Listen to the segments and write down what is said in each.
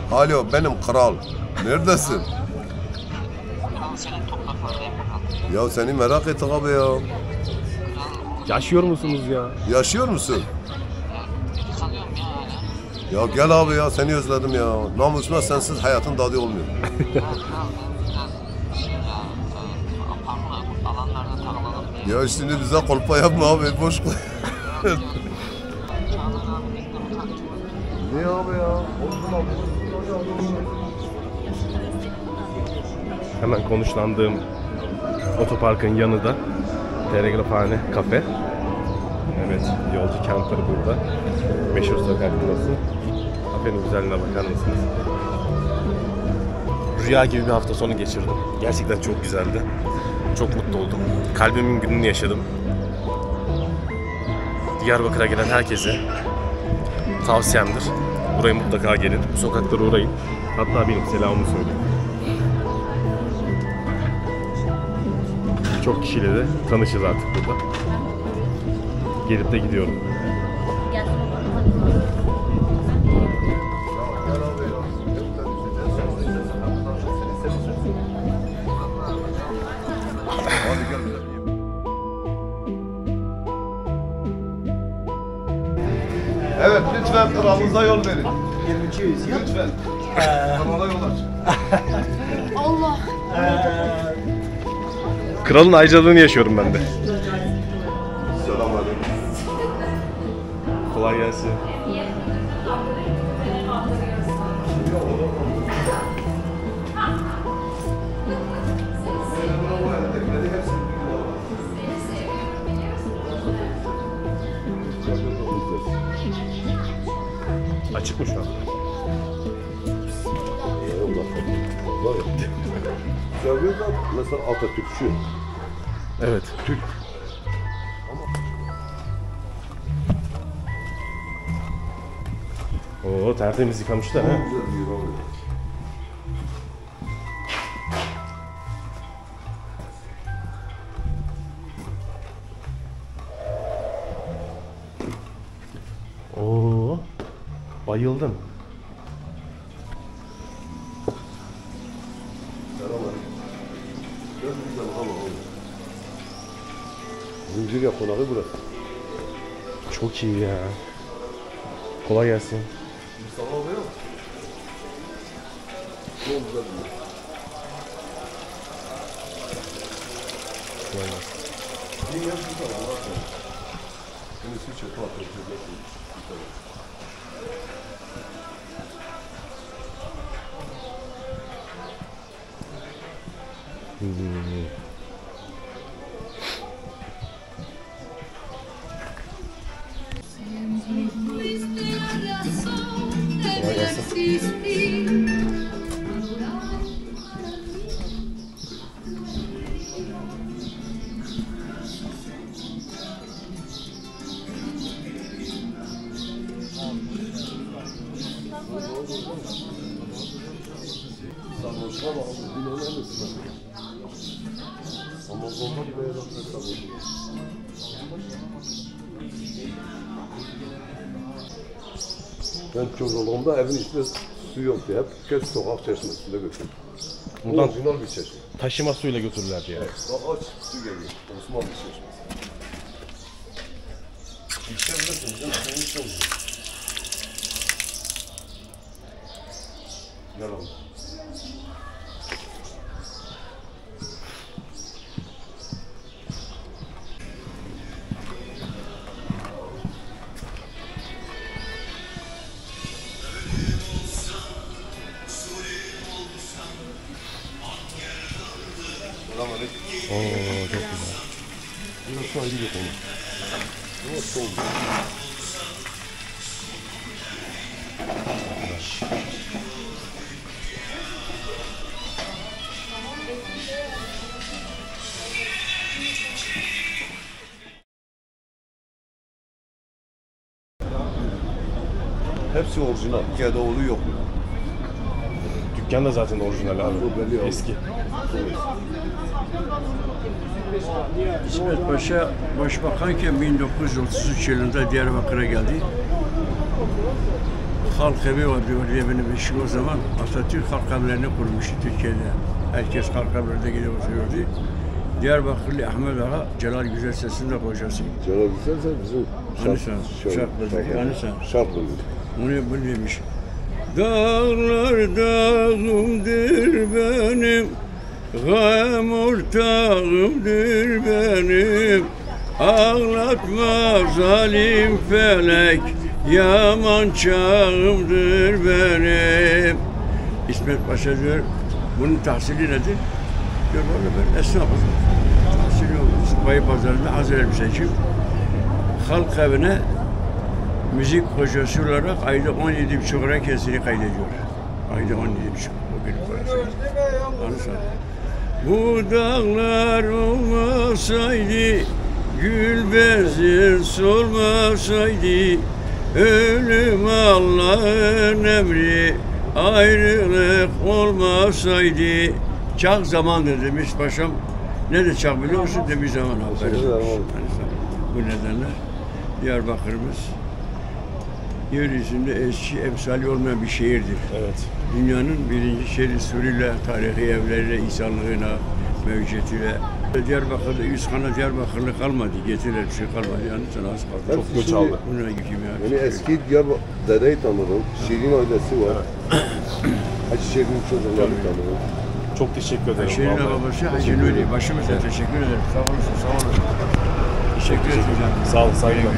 Alo benim kral. Neredesin? Senin topraklardayım kral. Ya seni merak ettik abi ya. Yaşıyor musunuz ya? Yaşıyor musun? Beni sanıyorum ya hala. Ya gel abi ya seni özledim ya. Namusuna sensiz hayatın tadı olmuyor. Ya kral ben biraz farklı alanlarda takılalım diye. Ya şimdi bize kolpa yapma abi boş koy. Çağlar abi bizden utanç. Niye abi ya? Olsun abi. Hemen konuşlandığım otoparkın yanında Telegrafhane kafe. Evet, yolcu kampları burada. Meşhur sokak burası. Kafenin güzelliğine bakar mısınız? Rüya gibi bir hafta sonu geçirdim. Gerçekten çok güzeldi. Çok mutlu oldum. Kalbimin gününü yaşadım. Diyarbakır'a gelen herkese tavsiyemdir. Buraya mutlaka gelin. Bu sokaklara uğrayın. Hatta benim selamımı söyleyin. Çok kişiyle de tanışız artık burada. Gelip de gidiyorum. Evet lütfen kralınıza yol verin. 2200 ya. Lütfen. Krala yol aç. Allah. Kralın ayrıcalığını yaşıyorum ben de. Selamünaleyküm. Kolay gelsin. Açık mı şu an? Mesela Atatürkçü. Evet, Türk. Oo, tertemiz yıkamışlar ha. Güzel bir yer abi. Oo, bayıldım. Zincirya konağı burası. Çok iyi ya. Kolay gelsin. Mustafa abi yok. Çok güzel bir yer. Kolay gelsin. Bir yer burada var. Kendisi çöpe atıyor. Kolay gelsin. Sarhoşlar var ama bilen neredesin? Ama bomba gibi yaratmak sarhoş. Ben çocukluğumda evin içinde su yoktu. Hep köz sokak çeşmesinde götürdüm. Buradan Orijinal bir çeşme. taşıma suyla götürürlerdi yani. Bak aç su geliyor. Osmanlı çeşmesi. İçebilirsiniz. Ben suyun içiyorum. Gel oğlum. Selamünaleyküm. Oo, çok güzel. Burası ayrı bir konu. Ama çok güzel. Hepsi orijinal. Gedoğlu yok. Dükkan da zaten orijinal abi. Bu belli abi. Eski. İsmet Paşa başbakanken 1933 yılında Diyarbakır'a geldi. halk evi vardı oraya benim eşim o zaman. Atatürk halk evlerini kurmuştu Türkiye'de. Herkes halk evlerinde gidip oturuyordu. Diyarbakırlı Ahmet Ağa, Celal Güzel Ses'in de hocası. Celal Güzel bizim Şarkılı. Onu bu demiş. Dağlar dağımdır benim, gam ortağımdır benim. Ağlatma zalim felek, yaman çağımdır benim. İsmet Paşa diyor, bunun tahsili nedir? Diyor, ben esnafım. Tahsili olmuş. Bayı pazarında hazır elbiseciyim. Halk evine müzik hocası olarak ayda 17,5 lira kesiri kaydediyor. Ayda 17,5. O benim parası. Bu dağlar olmasaydı, gül bezir solmasaydı, ölüm Allah'ın emri, ayrılık olmasaydı. Çak zamandır demiş paşam. Ne de çak biliyor musun? Demiş zaman haberim. Bu nedenle Diyarbakır'ımız yeryüzünde eski emsali olmayan bir şehirdir. Evet. Dünyanın birinci şehri suruyla, tarihi evleriyle, insanlığına, mevcutuyla. Diyarbakır'da 100 tane Diyarbakırlı kalmadı, getirir bir şey kalmadı yani sana az kaldı. Çok göç aldı. Bununla yüküm ya. Yani eski Diyarbakır dedeyi tanırım. Şirin ailesi var. Hacı Şirin'in çocuklarını tanırım. Çok teşekkür ederim. Şirin vallahi. babası Hacı Nuri. Başımıza teşekkür ederim. Sağ olasın, sağ olasın. Teşekkür ederim. Sağ olun, saygılar.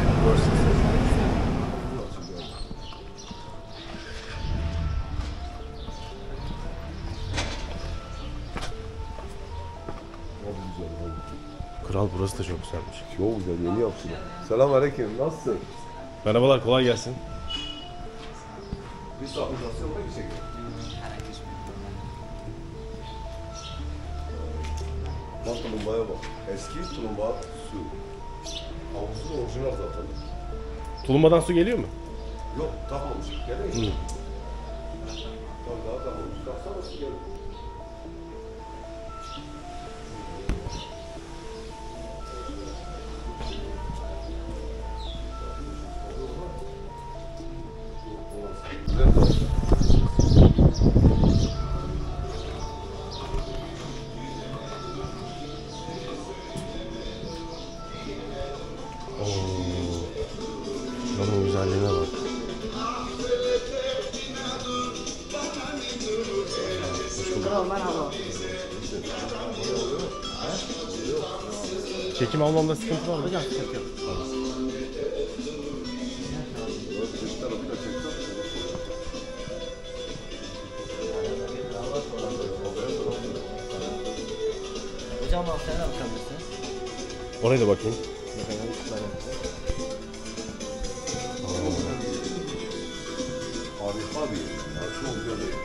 Kral burası da çok güzelmiş. Çok güzel, yeni yaptılar. Selamünaleyküm, nasılsın? Merhabalar, kolay gelsin. Bir sakıncası yok mu bir şekilde? Bak tulumbaya bak. Eski tulumba su. Havuzu orijinal zaten. Tulumbadan su geliyor mu? Yok, takmamış. Geliyor mu? Tabii daha takmamış. Taksana su geliyor. Şuranın güzelliğine bak. Çekim almamda sıkıntı var mı? Hocam sıkıntı yok. Hocam sen de bakabilirsin. Oraya da bakayım. Harika bir yer. Çok güzel bir yer.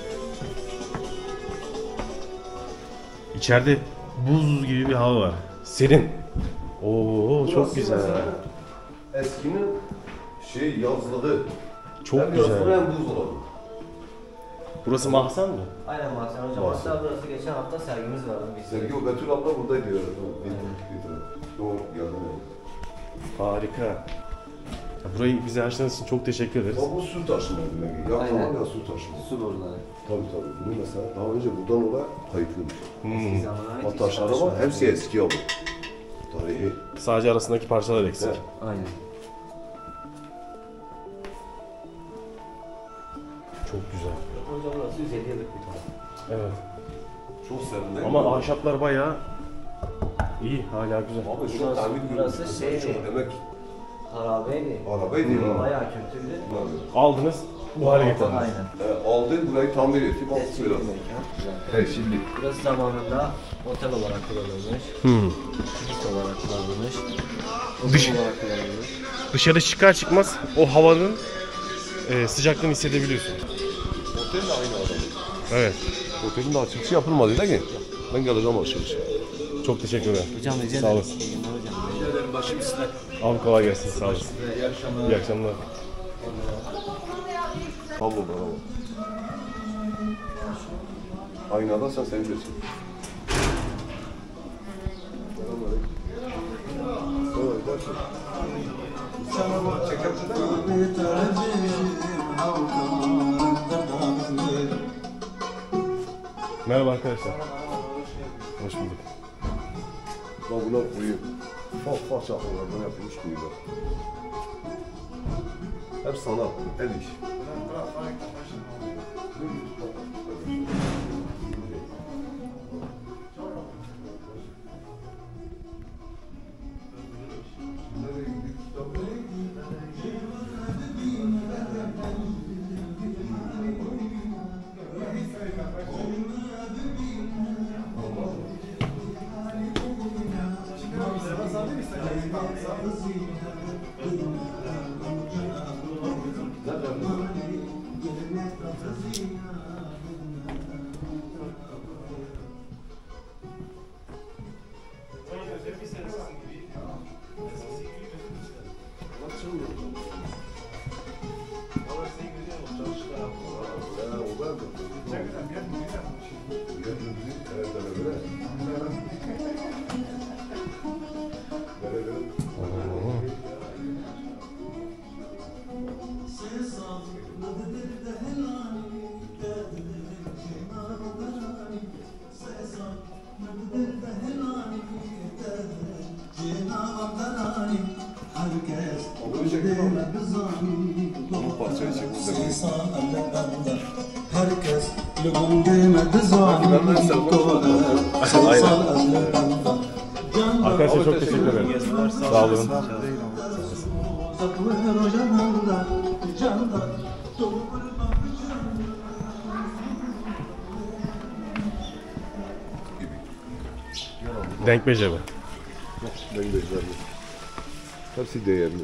İçeride buz gibi bir hava var. Serin. Oo çok güzel. Eskinin yazlığı. Çok Hem güzel. yazlığı hem buzdolabı. Burası mahzen mi? Aynen Mahsen hocam. Mahzen. Hatta burası geçen hafta sergimiz vardı. Biz Sevgi o Betül abla buradaydı ya. Doğru geldim. Harika. Ya burayı bize açtığınız için çok teşekkür ederiz. Ama bu su taşıma demek. Ya Aynen. tamam ya su taşıma. su boruları. Tabii. Bunu mesela daha önce buradan oraya kayıtlıymış. Eski zamana ait O taşları var. Hepsi eski abi. Tarihi. Sadece arasındaki parçalar eksik. Evet. Aynen. Çok güzel. Hocam burası 150 yıllık bir tarih. Evet. Çok serin değil mi? Ama ahşaplar bayağı iyi, hala güzel. Abi şu Burası- tamir burası görüntüsü şey- çok demek Harabeydi. arabaydı ya. Bayağı kötüydü. Aldınız, bu hale getirdiniz. Aynen. Aldın burayı tamir ettim. Al Tescilli biraz. bir mekan. Tescilli. Burası zamanında otel olarak kullanılmış. Kilis olarak kullanılmış. Dış- Otel olarak kullanılmış. Dışarı çıkar çıkmaz o havanın sıcaklığını hissedebiliyorsun. Otel de aynı adam. Evet. Otelin de açılışı yapılmadı değil mi? Ben geleceğim açılışı. Çok teşekkür ederim. Hocam rica Sağ ederim. olasın. İyi günler hocam. Rica ederim, başım üstüne. Abi kolay gelsin, sağ olasın. İyi akşamlar. İyi akşamlar. Pablo bravo. Aynada sen bilirsin. Selamünaleyküm. Çekersin değil mi? Merhaba arkadaşlar. Hoş bulduk. Bak bunlar kuyu. Fak çakıllardan yapılmış kuyular. Hep sanat, el iş. Herkes lübundime dizanım Arkadaşlar çok teşekkür ederim. Sağ olun. Denk beceri. Ben de güzel. Hepsi değerli.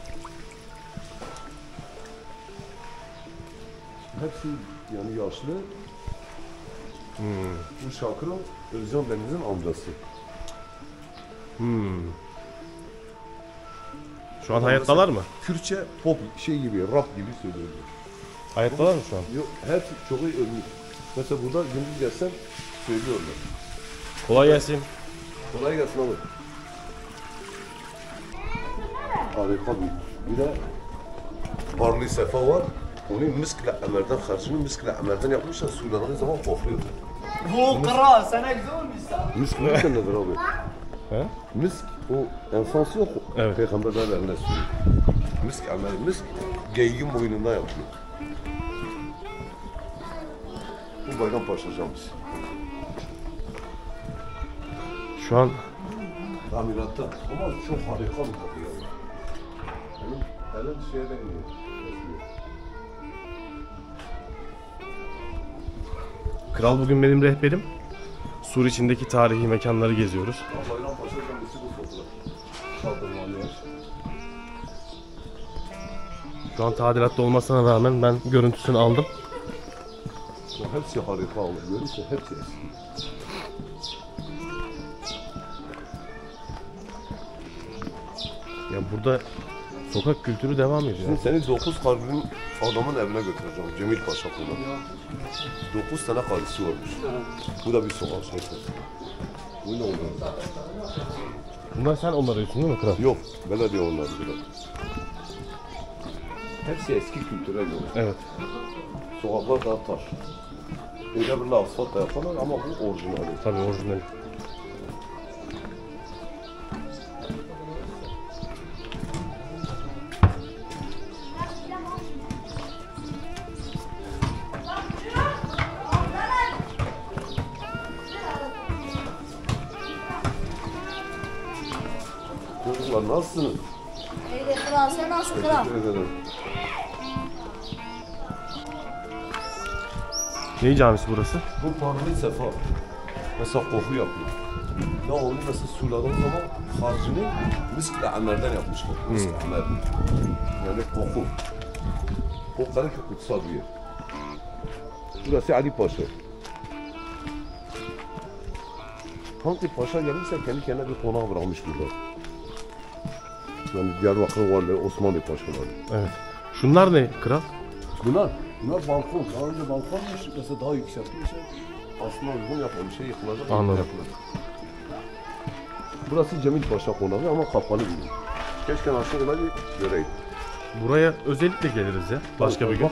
Hepsi yani yaşlı. Bu Şakır Özcan Deniz'in amcası. Şu an hayattalar mı? Kürtçe pop şey gibi, rap gibi söylüyor. Hayattalar mı şu an? Yok, hepsi çok iyi ölmüş. Mesela burada gündüz gelsen söylüyorlar. Kolay gelsin. Kolay gelsin abi. Harika bir de Barlı Sefa var. Onu miskle emerden, harcını miskle emerden yapmışlar. Suylandığı zaman kokluyor. Bu kral sana güzel olmuşsa. Misk nedir abi? He? Misk o ensansı yok. Evet. Peygamberden eline sürüyor. Misk emeri, misk geyiğin boynunda yapıyor. Bu Bayrampaşa camisi. Şu an Tamiratta. Ama çok harika bir kapı ya. Elim şeye değmiyor. Kral bugün benim rehberim. Sur içindeki tarihi mekanları geziyoruz. Bayrampaşa camisi bu fotoğraf. Kaldırmalı yer. Şu an tadilatta olmasına rağmen ben görüntüsünü aldım. Hepsi harika olur. Görürse hepsi eski. Ya burada sokak kültürü devam ediyor. Şimdi seni 9 kargının adamın evine götüreceğim. Cemil Paşa Konağı. 9 tane karısı varmış. Bu da bir sokak şeysi. Bu ne oluyor? Bunlar sen onları arıyorsun değil mi kral? Yok, belediye onlar burada. Hepsi eski kültüre göre. Evet. Sokaklar daha taş. Böyle bir asfalt da yaparlar ama bu orijinali. Tabii orijinal. Çocuklar nasılsınız? İyi kral, sen nasıl kral? Teşekkür ederim. Ne camisi burası? Bu Parli Sefa. Mesela koku yapıyor. Ya onu mesela suladığın zaman harcını miskle emerden yapmışlar. Misk emer. Yani koku. O kadar çok kutsal bir yer. Burası Ali Paşa. Hangi paşa gelmişse kendi kendine bir konağı bırakmış burada. Yani Diyarbakır varlığı, Osmanlı paşaları. Evet. Şunlar ne kral? Bunlar balkon. Daha önce balkonmuş, mesela daha yükseltmiş. Aslında uygun yapılmış, şey yıkılacak. Anladım. Yapılacak. Burası Cemil Paşa konağı ama kapalı bir yer. Keşke aşağı olayı göreyim. Buraya özellikle geliriz ya. Başka bir gün.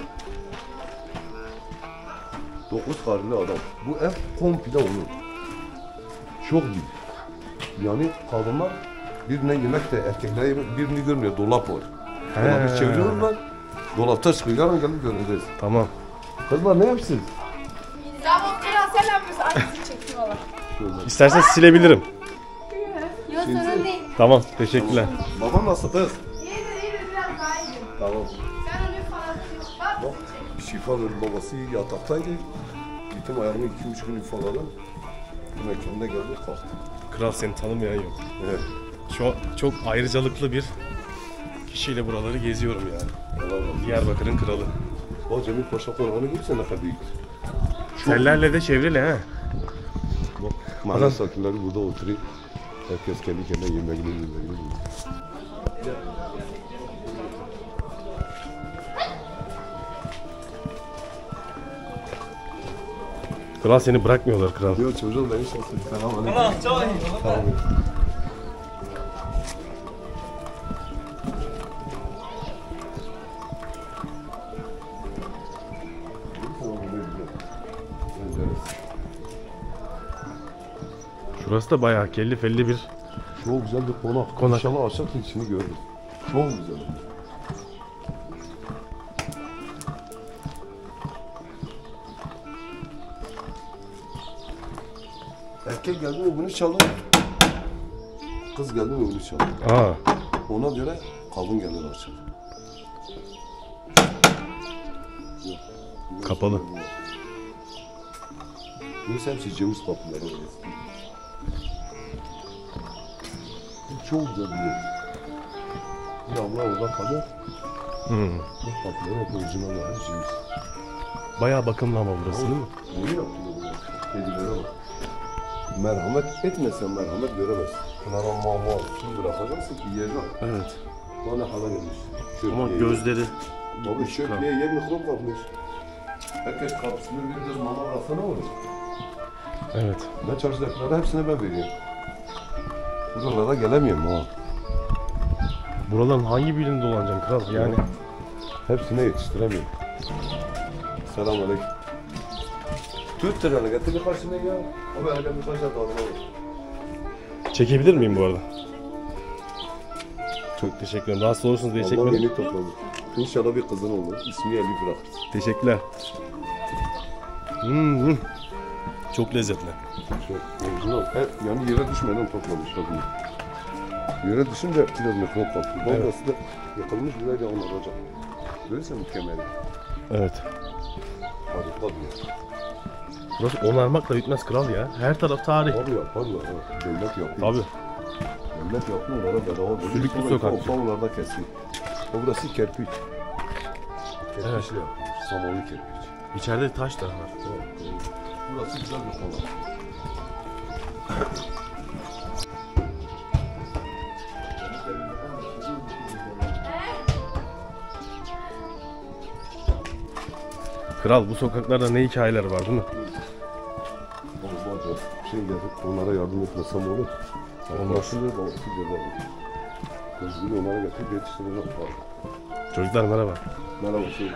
9 karılı adam. Bu ev komple onun. Çok büyük. Yani kadınlar birine yemek de erkekler yemek, birini görmüyor. Dolap var. Dolabı çeviriyorlar. Dolapta çıkıyor. Yarın gelip göreceğiz. Tamam. Kızlar ne yapsınız? Tamam kral sen yapıyorsun. Aynısını çektim valla. İstersen silebilirim. Yok sorun değil. Tamam, teşekkürler. Baban nasıl kız? İyidir biraz daha iyi. Tamam. Sen onu falan bak. Bak şifa verdi, babası yataktaydı. Gittim ayağımı 2-3 gün ifaladım. Yine kendine geldi kalktı. Kral seni tanımayan yok. Evet. Şu an çok ayrıcalıklı bir kişiyle buraları geziyorum yani. Helal olsun. Diyarbakır'ın kralı. O Cemil Paşa konağını gibiyse ne kadar büyük. Tellerle de çevrili ha. Bak mahalle sakinleri burada oturuyor. Herkes kendi kendine yemeğini yiyor. Kral seni bırakmıyorlar kral. Yok çocuğum beni şanslı. Selam aleyküm. Allah çay. Tamam. Şurası da bayağı kelli felli bir. Çok güzel bir konak. Konak. İnşallah açacak içini görürüz. Çok güzel. Erkek geldi mi bunu çalır. Kız geldi mi bunu çalır. Aa, Ona göre kadın gelir açar. kapalı. Burası hepsi ceviz kapıları orası. Bu çok güzel bir yer. Bir abla orada kalır. Bu kapıları hep orijinal var, hep ceviz. Bayağı bakımlı ama burası değil mi? Yeni yapılıyor bu. Kedilere bak. Merhamet etmesen merhamet göremezsin. Pınar'a mama su bırakacaksın ki yiyeceksin. Evet. Bana hala gelmiş. Ama Çöplüğe gözleri... yer. Abi çöplüğe yer mikrop kapmış. Herkes kapısını bir göz mama bıraksana olur. Evet. Ben çarşıdakilere hepsine ben veriyorum. Buralara gelemiyorum ha. Buraların hangi birinde dolanacaksın kral? Yani Hepsine yetiştiremiyorum. Selamünaleyküm. Tut tırnağını getir birkaç tane ya. Abi öyle birkaç tane olur. çekebilir miyim bu arada? Çok teşekkür ederim. Rahatsız olursunuz diye Allah çekmedim. yeni topladı. İnşallah bir kızın olur. İsmi Elif bırak. Teşekkürler. Çok lezzetli. Çok orijinal. Yani yere düşmeden toplamışlar bunu. Yere düşünce biraz mikrop kaptı. Bazısı da yakılmış güzel de onaracak. Böylese mükemmel. Evet. Harika bir yer. Burası onarmakla bitmez kral ya. Her taraf tarih. Abi yaparlar. Ha. Devlet yapıyor. Tabii. Devlet yapıyor. Onlara bedava veriyor. Sülüklü Sonra sokak. toprağı onlarda kesiyor. O burası kerpiç. Kerpiçle Evet. yapılmış. Samavi kerpiç. İçeride taş da var. Evet. Burası güzel bir konak. Kral bu sokaklarda ne hikayeler var değil mi? Bazen şey gelip onlara yardım etmesem olur. Olmasın diye babası görürüm. Gözgülü onlara getirip yetiştireceğim. Çocuklar merhaba. Merhaba şey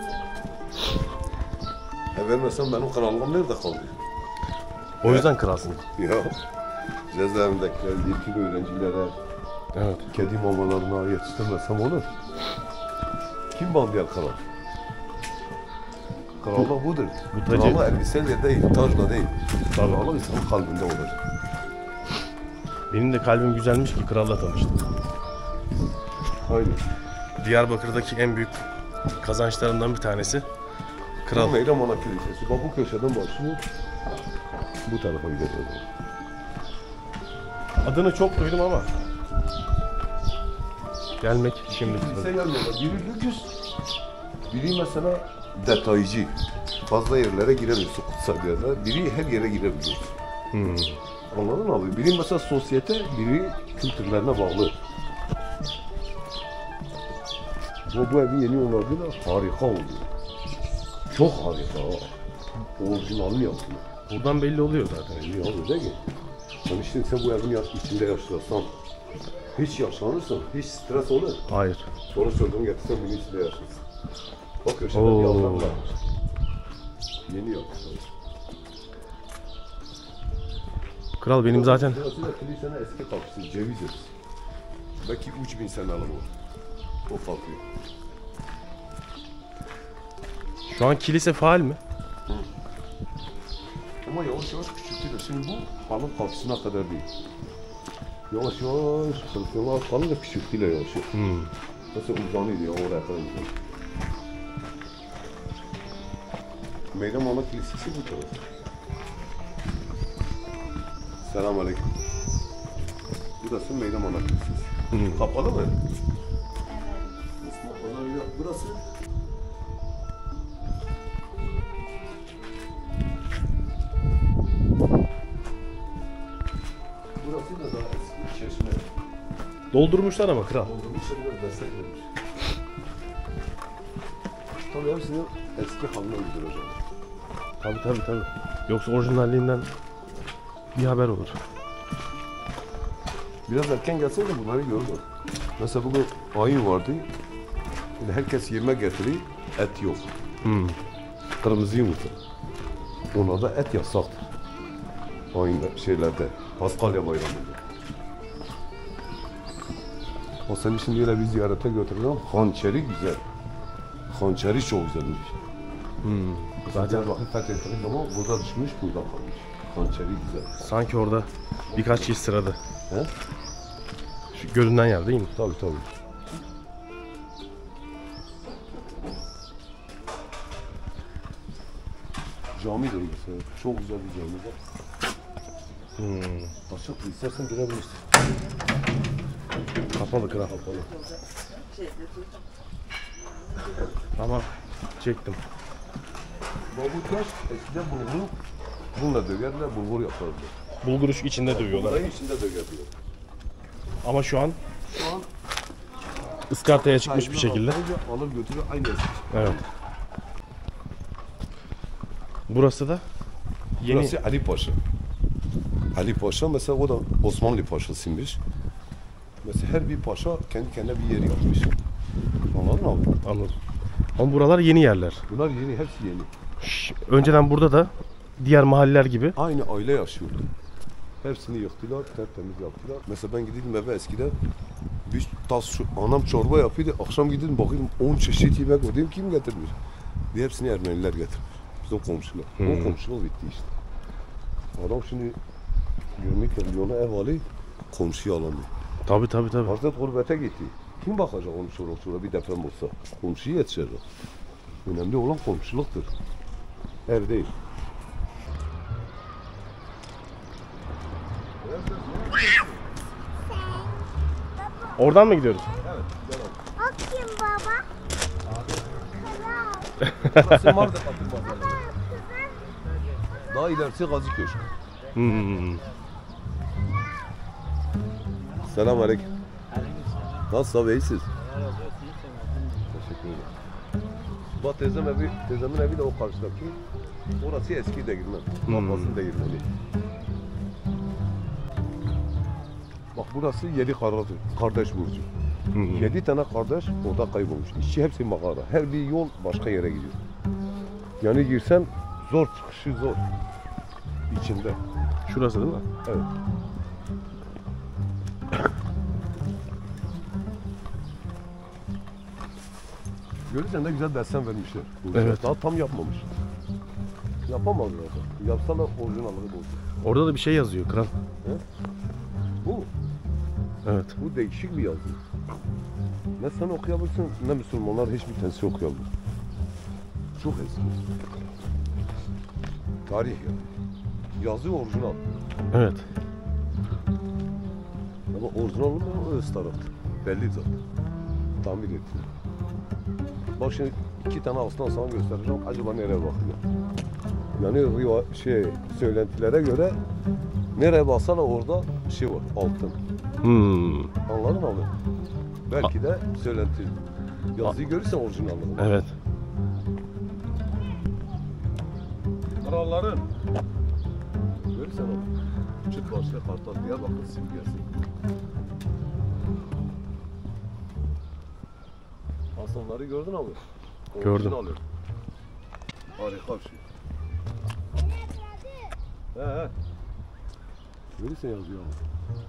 vermesem benim kanalım nerede kalıyor? O yüzden kralsın. Ya cezaevindekiler, yetkili öğrencilere, Evet. kedi mamalarına yetiştirmesem olur. Kim bağlayan kanal? Krallık budur. Bu tacı- Krallık elbiseyle değil, tacla değil. Tabii. Krallık insanın kalbinde olacak. Benim de kalbim güzelmiş ki kralla tanıştım. Aynen. Diyarbakır'daki en büyük kazançlarından bir tanesi kral. Meydan Ana Kilisesi. Bak bu köşeden başlıyor. Bu tarafa gideceğiz. Adını çok duydum ama gelmek şimdi Kilise gelmiyorlar. Biri lüküs, biri mesela detaycı. Fazla yerlere giremiyorsun kutsal yerlere. Biri her yere girebiliyor. Anladın mı abi? Biri mesela sosyete, biri kültürlerine bağlı. Ama bu evi yeni onardılar, harika oldu. Çok harika ha. Orijinalini yaptılar. buradan belli oluyor zaten. Ya öyle ki. Yani işte sen bu evin içinde yaşıyorsan, Hiç yaşlanırsın, hiç stres olur. Hayır. Sonra çocuğunu getirsen bunu içinde yaşarsın. Bak köşede Oo. bir yazlar var. Yeni yapmışlar. Kral benim zaten Burası da kilisenin eski kapısı, ceviz. Belki 3000 senelik var. O kalkıyor. şu an kilise faal mi? Ama yavaş yavaş küçültüyor. Şimdi bu halın kapısına kadar değil. Yavaş yavaş Hristiyanlar kalınca küçültüyle yavaş yavaş. Mesela uzanıyor ya oraya kadar uzanıyor. Meydan Ana Kilisesi bu tarafta. Selamünaleyküm. Burası Meydan Ana Kilisesi. Kapalı mı? Evet. Burası Burası da daha eski çeşme. Doldurmuşlar ama kral. Doldurmuşlar biraz destek vermiş. Tabii hepsini eski haline uyduracağım. Tabii. Yoksa orijinalliğinden bir haber olur. Biraz erken gelsene de bunları görürüm. Mesela bugün ayin vardı. Yani herkes yemek getiriyor, et yok. Kırmızı yumurta. Onlarda et yasaktır. Ayin şeylerde, Paskalya bayramında. O senin şimdi öyle bir ziyarete götürüyorum. Hançeri güzel. Hançeri çok güzelmiş. Zaten Bakın fethettiğiniz zaman burada düşmüş, burada kalmış. Hançeri güzel. sanki orada birkaç kişi sırada. He? Şu görünen yer değil mi? Tabii. Cami de mesela. Çok güzel bir cami var. Açık istersen girebilirsin. Kapalı kral. Kapalı. Tamam. Çektim. Bu taş eskiden bulgur bununla dögerler, bulgur yaparlar. Bulgur içinde dövüyorlar. Burayı içinde dögerler. Ama şu an ıskartaya çıkmış bir şekilde. Alır götürür aynı eski. Evet. Burası da yeni. Burası Ali Paşa. Ali Paşa mesela o da Osmanlı Paşasıymış. Mesela her bir paşa kendi kendine bir yer yapmış. Anladın mı abi? Anladım. Ama buralar yeni yerler. Bunlar yeni, hepsi yeni. Önceden burada da diğer mahalleler gibi. Aynı aile yaşıyordu. Hepsini yıktılar, tertemiz yaptılar. Mesela ben gidiyordum eve eskiden, bir tas anam çorba yapıyordu. Akşam gidiyordum bakıyordum 10 çeşit yemek var. Dedim kim getirmiş? Bir hepsini Ermeniler getirmiş. Bizim komşular. O komşuluk bitti işte. Adam şimdi 20 milyona ev alıyor, komşuyu alamıyor. Tabii. Artık gurbete gitti. Kim bakacak onu sonra bir deprem olsa? Komşuyu yetişecek. Önemli olan komşuluktur. Ev değil. Oradan mı gidiyoruz? O kim baba? Burası Mardin Kapı. Daha ilerisi Gazi Köşkü. Selamünaleyküm. Nasılsın abi, iyisiniz? Teşekkür ederim. Bak teyzemin evi de o karşıdaki. Orası eski değirmen. Babasının değirmeni. Bak burası 7 kardeş burcu. 7 tane kardeş orada kaybolmuş. İşçi hepsi mağara. Her bir yol başka yere gidiyor. Yani girsen zor, çıkışı zor. İçinde. Şurası değil mi? Evet. Görürsen de güzel desen vermişler. Evet. Daha tam yapmamış. Yapamaz zaten. Yapsalar orijinallığı bozulur. Orada da bir şey yazıyor kral. Bu mu? Evet. Bu değişik bir yazı. Ne sen okuyabilirsin ne Müslümanlar hiçbir tanesi okuyabilir. Çok eski. Tarih yani. Yazı orijinal. Evet. Ama orijinal mı öz tarafı. Belli zaten. Tamir ettim. Bak şimdi 2 tane aslan sana göstereceğim. Acaba nereye bakıyor? Yani söylentilere göre nereye baksan orada şey var, altın. Anladın mı abi? Belki de söylenti. Yazıyı görürsen orijinallığı. Evet. Kralların. Görürsen abi. Çıt başlı Kartal Diyarbakır simgesi. Fasonları gördün abi. Gördüm. Orijinali. Harika bir şey. He. Görürsen yazıyor ama.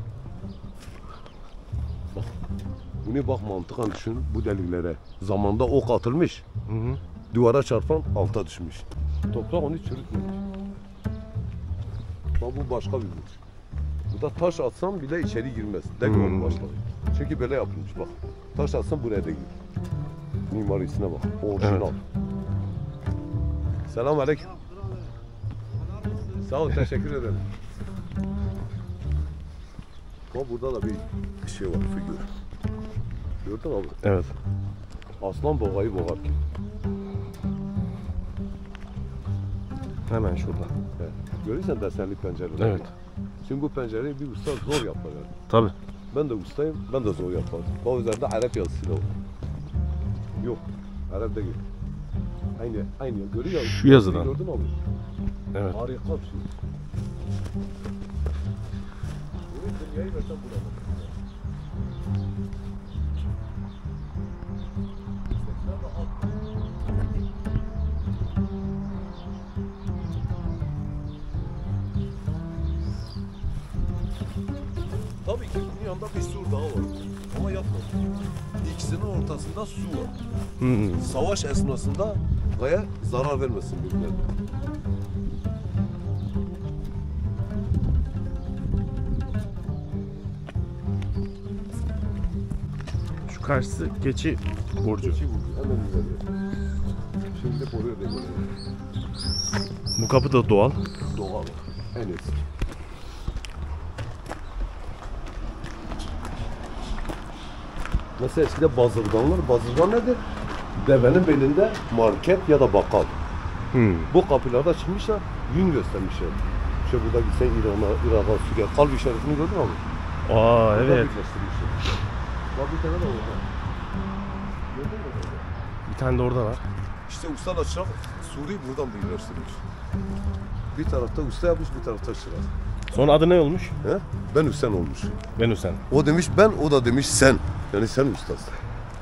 Bak. Bunu bak mantıken düşün bu deliklere. Zamanda ok atılmış. Hı hı. Duvara çarpan alta düşmüş. Toprak onu çürütmemiş. Bak bu başka bir burç. Bu da taş atsam bile içeri girmez. Dek onu başladı. Çünkü böyle yapılmış bak. Taş atsam buraya da girer. Mimarisine bak. Orijinal. Evet. Selam aleyküm. Sağ ol, teşekkür ederim. Bak burada da bir şey var, figür. Gördün mü abi? Evet. Aslan boğayı boğarken. Hemen şurada. Evet. Görürsen desenli pencereler. Evet. Şimdi bu pencereyi bir usta zor yapar yani. Tabii. Ben de ustayım, ben de zor yaparım. Bak üzerinde Arap yazısı da var. Yok, Arap değil. Aynı görüyor musun? Şu yazıdan. Gördün mü abi? Evet. Harika bir şey. Bunu dünyayı versen bulamam. Tabii ki bunun yanında bir sur dağı var. Ama yapma. İkisinin ortasında su var. Hı. Savaş esnasında kaya zarar vermesin birbirlerine. Şu karşısı keçi burcu. Keçi vurdu. Hemen üzerinde. Şimdi de oraya da böyle. Bu kapı da doğal. Doğal. En eski. Mesela eskide bazırganlar. Bazırgan nedir? Devenin belinde market ya da bakkal. Hı. Bu kapılarda çıkmışlar, yün göstermişler. İşte burada gitsen Irak'a, Suriye, kalp işaretini gördün mü abi? Aa Burada evet. birleştirmişler. Bak bir tane de orada. Gördün mü orada? Bir tane de orada var. İşte ustala çırak Suriye'yi buradan birleştirmiş. Bir tarafta usta yapmış, bir tarafta çırak. Sonra adı ne olmuş? He? Ben Hüseyin olmuş. Ben Hüseyin. O demiş ben, o da demiş sen. Yani sen ustasın.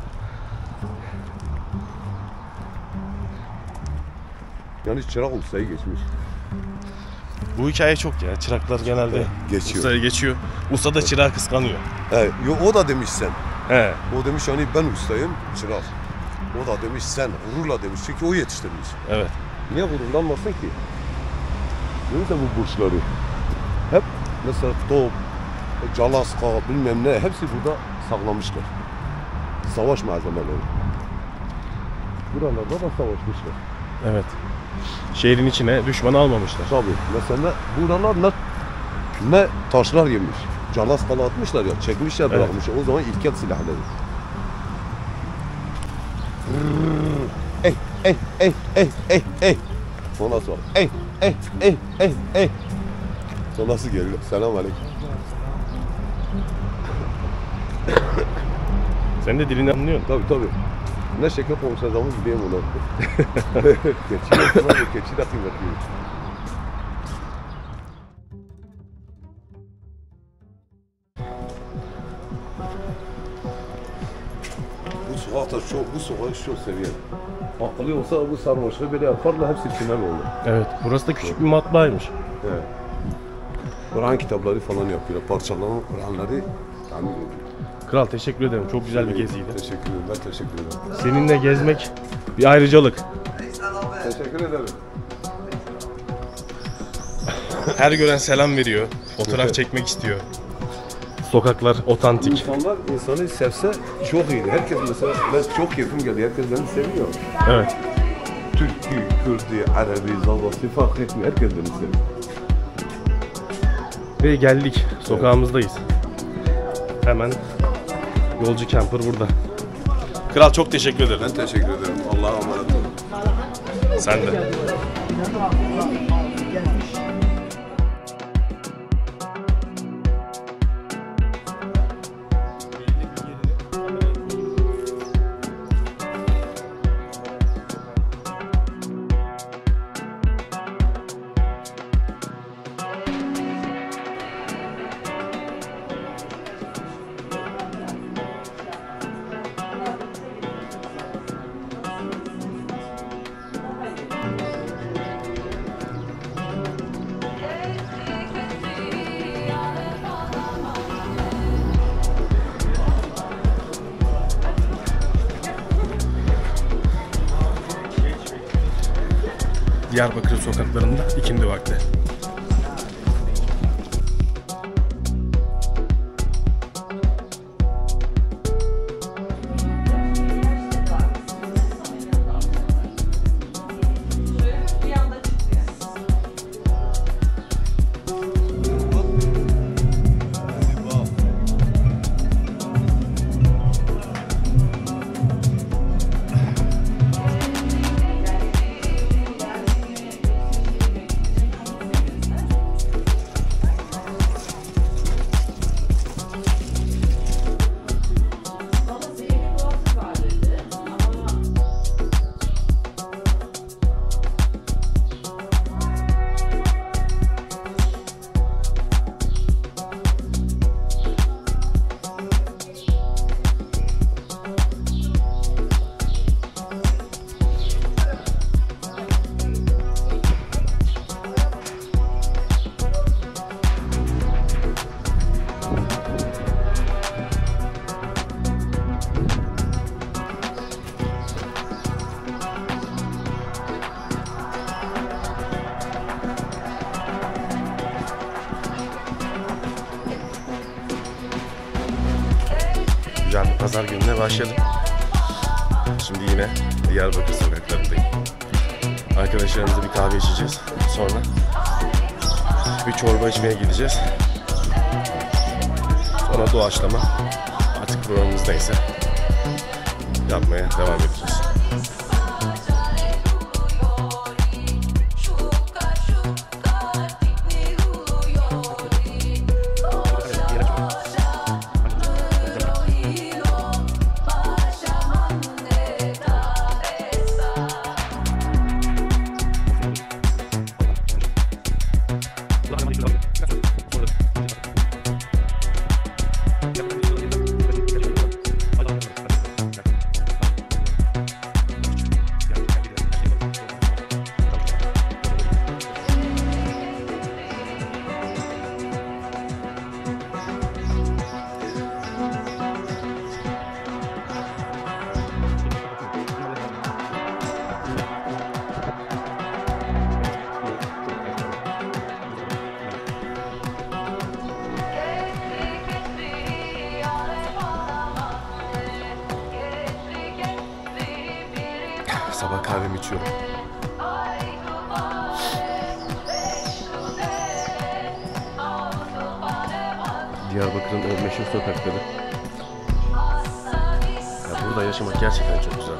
Yani çırak ustayı geçmiş. Bu hikaye çok ya. Çıraklar genelde Geçiyor. ustaya geçiyor. Usta da çırağı kıskanıyor. He, o da demiş sen. He. O demiş hani ben ustayım, çırak. O da demiş sen, gururla demiş. Çünkü o yetiştirmiş. Evet. Niye gururlanmasın ki? Görürsen bu burçları. Hep mesela top, calaska, bilmem ne, hepsi burada saklamışlar. Savaş malzemeleri. Buralarda da savaşmışlar. Evet. Şehrin içine düşman almamışlar. Tabii. Mesela buralar ne taşlar yemiş. Calaskalı atmışlar ya, çekmişler, Evet. bırakmışlar. O zaman ilkel silahları. Ey. Sonra sonra. Ey. Sonra nasıl geliyor? Selamünaleyküm. Sen de dilini anlıyorsun. Tabii. Ne şekilde konuşacağımı bileyim onu. Keçi de kıymetli. Bu sokağı çok seviyorum. Akıllı olsa bu sarmaşığı böyle yaparlar, hepsi tünel olur. Evet. Burası da küçük bir matbaaymış. Evet. Kur'an kitapları falan yapıyor, parçalanan Kur'anları. Yani, Kral teşekkür ederim. Çok güzel bir geziydi. teşekkür ederim, ben teşekkür ederim. Seninle gezmek bir ayrıcalık. Teşekkür ederim. Her gören selam veriyor. Fotoğraf çekmek istiyor. Sokaklar otantik. İnsanlar insanı sevse çok iyiydi. Herkes mesela, ben çok keyfim geldi, herkes beni seviyor. Evet. Türk'ü, Kürt'ü, Arabi, Zavası fark etmiyor, herkes beni seviyor. Ve geldik. Sokağımızdayız. Hemen Yolcu Camper burada. Kral çok teşekkür ederim. Ben teşekkür ederim. Allah'a emanet olun. Sen de. Diyarbakır sokaklarında ikindi vakti. Güzel bir pazar gününe başladım. Şimdi yine Diyarbakır sokaklarındayım. Arkadaşlarımızla bir kahve içeceğiz. Sonra bir çorba içmeye gideceğiz. Sonra doğaçlama. Artık programımız neyse yapmaya devam edeceğiz. Sabah kahvemi içiyorum. Diyarbakır'ın o meşhur sokakları. Ya burada yaşamak gerçekten çok güzel.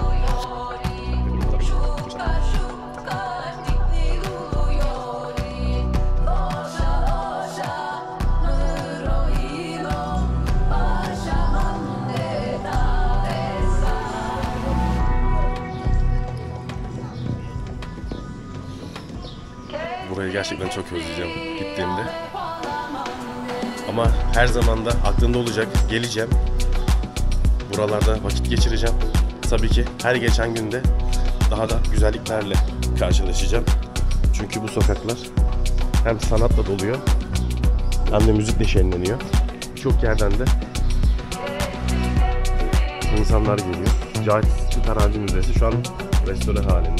Burayı gerçekten çok özleyeceğim gittiğimde. Ama her zaman da aklımda olacak, geleceğim. Buralarda vakit geçireceğim. Tabii ki her geçen günde daha da güzelliklerle karşılaşacağım. Çünkü bu sokaklar hem sanatla doluyor hem de müzikle şenleniyor. Çok yerden de insanlar geliyor. Cahit Tarancı Müzesi şu an restore halinde.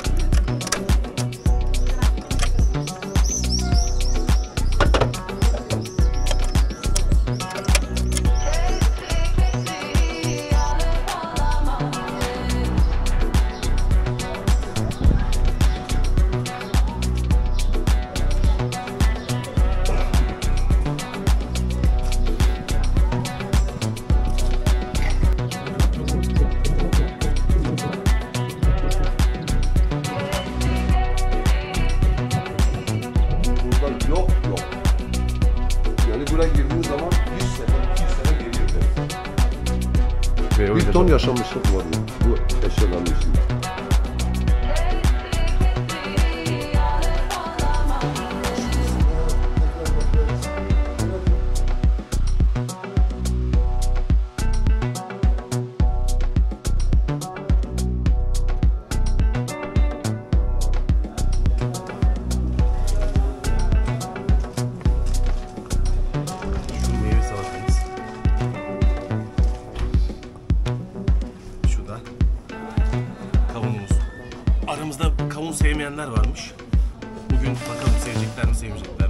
Bir ton yaşamışlık var bu eşyaların içinde. Şu meyve salatamız. Şu da Aramızda kavun sevmeyenler varmış. Bugün bakalım sevecekler mi sevmeyecekler